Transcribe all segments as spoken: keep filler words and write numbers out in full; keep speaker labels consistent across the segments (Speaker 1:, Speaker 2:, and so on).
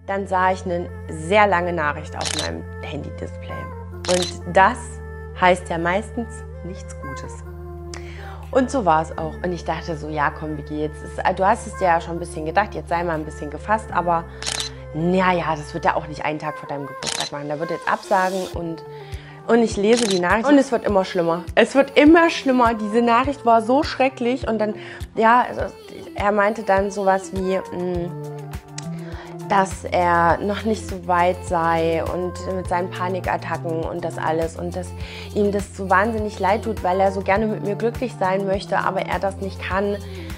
Speaker 1: dann sah ich eine sehr lange Nachricht auf meinem Handy-Display. Und das heißt ja meistens nichts Gutes. Und so war es auch. Und ich dachte so, ja komm Vicky, jetzt ist, du hast es dir ja schon ein bisschen gedacht, jetzt sei mal ein bisschen gefasst, aber naja, das wird ja auch nicht einen Tag vor deinem Geburtstag machen. Da wird jetzt absagen und, und ich lese die Nachricht und es wird immer schlimmer. Es wird immer schlimmer. Diese Nachricht war so schrecklich und dann, ja, also, er meinte dann sowas wie, mh, dass er noch nicht so weit sei und mit seinen Panikattacken und das alles und dass ihm das so wahnsinnig leid tut, weil er so gerne mit mir glücklich sein möchte, aber er das nicht kann.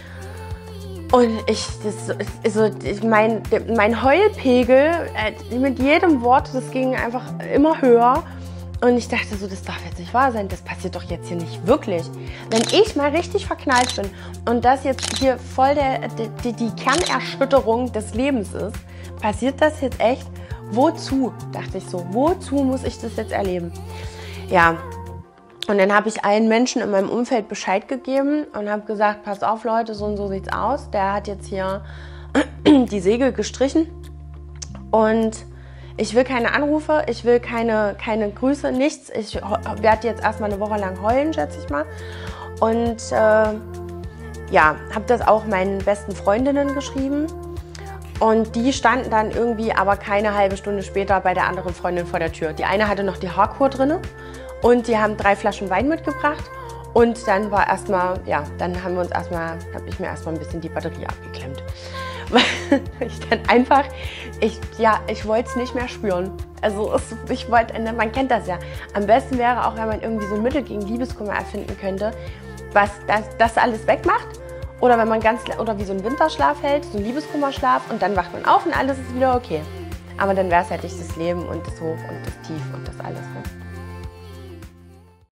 Speaker 1: Und ich, das, also mein, mein Heulpegel mit jedem Wort, das ging einfach immer höher. Und ich dachte so, das darf jetzt nicht wahr sein, das passiert doch jetzt hier nicht wirklich. Wenn ich mal richtig verknallt bin und das jetzt hier voll der, die, die Kernerschütterung des Lebens ist, passiert das jetzt echt? Wozu, dachte ich so, wozu muss ich das jetzt erleben? Ja, und dann habe ich allen Menschen in meinem Umfeld Bescheid gegeben und habe gesagt, passt auf Leute, so und so sieht's aus. Der hat jetzt hier die Segel gestrichen und ich will keine Anrufe, ich will keine, keine Grüße, nichts. Ich werde jetzt erstmal eine Woche lang heulen, schätze ich mal. Und äh, ja, habe das auch meinen besten Freundinnen geschrieben. Und die standen dann irgendwie aber keine halbe Stunde später bei der anderen Freundin vor der Tür. Die eine hatte noch die Haarkur drin und die haben drei Flaschen Wein mitgebracht. Und dann war erstmal, ja, dann haben wir uns erstmal, habe ich mir erstmal ein bisschen die Batterie abgeklemmt. Weil ich dann einfach, ich, ja, ich wollte es nicht mehr spüren. Also es, ich wollte, man kennt das ja. Am besten wäre auch, wenn man irgendwie so ein Mittel gegen Liebeskummer erfinden könnte, was das, das alles wegmacht. Oder wenn man ganz, oder wie so ein Winterschlaf hält, so ein Liebeskummerschlaf und dann wacht man auf und alles ist wieder okay. Aber dann wäre es halt nicht das Leben und das Hoch und das Tief und das alles. Ne?